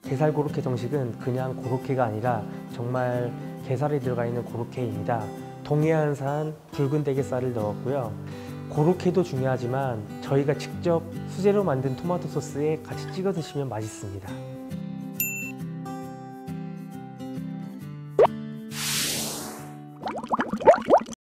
게살 고로케 정식은 그냥 고로케가 아니라 정말 게살이 들어가 있는 고로케입니다. 동해안산 붉은 대게살을 넣었고요. 고로케도 중요하지만 저희가 직접 수제로 만든 토마토 소스에 같이 찍어 드시면 맛있습니다.